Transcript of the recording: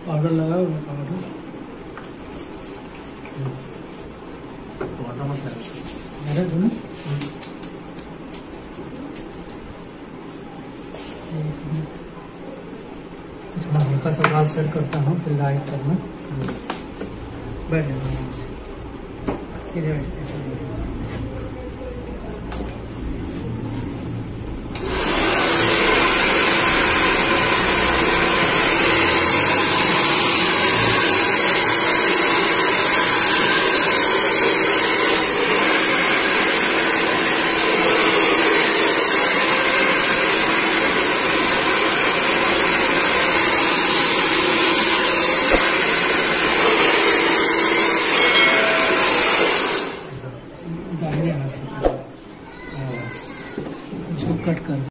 Powder लगाओ ना, powder टमाटर मत मेरे तुम थोड़ा हल्का सा बाल सेट करता हूँ, फिर लाइट करना। बैठ जाना सीधे बैठ। दाहिने हाथ से कट कर